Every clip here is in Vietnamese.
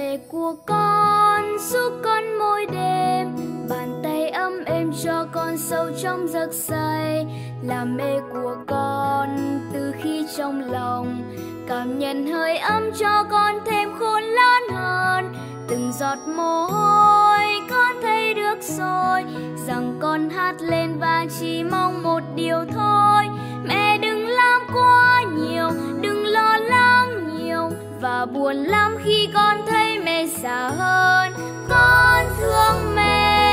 mẹ của con giúp con mỗi đêm, bàn tay ấm êm cho con sâu trong giấc say. Là mẹ của con từ khi trong lòng, cảm nhận hơi ấm cho con thêm khôn lớn hơn. Từng giọt mồ hôi con thấy được rồi, rằng con hát lên và chỉ mong một điều thôi. Mẹ đừng làm quá nhiều, đừng lo lắng nhiều, và buồn lắm khi con thấy mẹ già hơn. Con thương mẹ,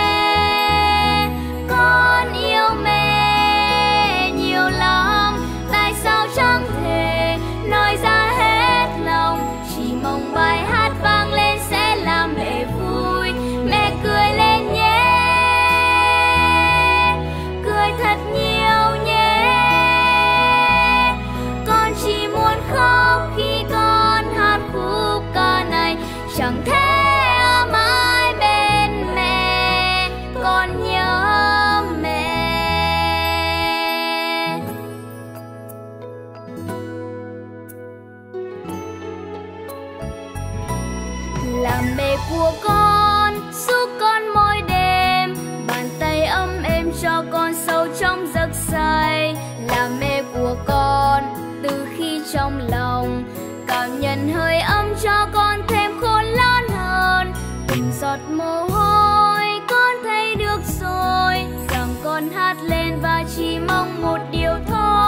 con yêu mẹ nhiều lắm. Tại sao chẳng thể nói ra hết lòng, chỉ mong bài hát vang lên sẽ làm mẹ vui. Mẹ cười lên nhé, cười thật nhiều nhé. Con chỉ muốn khóc khi con hát khúc ca này, chẳng thể ở mãi bên mẹ, con nhớ mẹ. Là mẹ của con giúp con mỗi đêm, bàn tay ấm êm cho con sâu trong giấc say. Là mẹ của con từ khi trong lòng, cảm nhận hơi ấm cho con thêm khôn lớn hơn. Từng giọt mồ hôi con thấy được rồi, rằng con hát lên và chỉ mong một điều thôi.